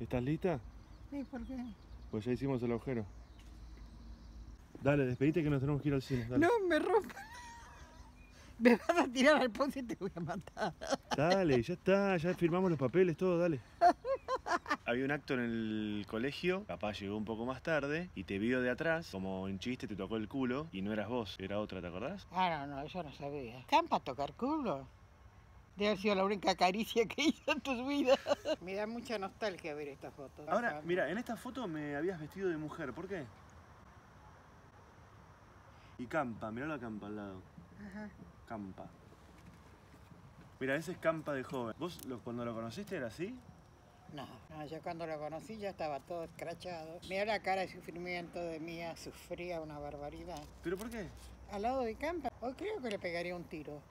¿Estás lista? ¿Y por qué? Pues ya hicimos el agujero. Dale, despedite que nos tenemos que ir al cine. Dale. No, me rompo. Me vas a tirar al pozo y te voy a matar. Dale, ya está, ya firmamos los papeles, todo, dale. Había un acto en el colegio, papá llegó un poco más tarde y te vio de atrás, como en chiste te tocó el culo y no eras vos, era otra, ¿te acordás? Ah, no, yo no sabía. ¿Campa tocar culo? Debe haber sido la única caricia que hizo en tu vida. Me da mucha nostalgia ver estas fotos. Ahora, mira, en esta foto me habías vestido de mujer, ¿por qué? Y Campa, mirá la Campa al lado. Ajá. Campa. Mira, ese es Campa de joven. ¿Vos cuando lo conociste era así? No, yo cuando lo conocí ya estaba todo escrachado. Mira la cara de sufrimiento de Mía, sufría una barbaridad. ¿Pero por qué? Al lado de Campa, hoy creo que le pegaría un tiro.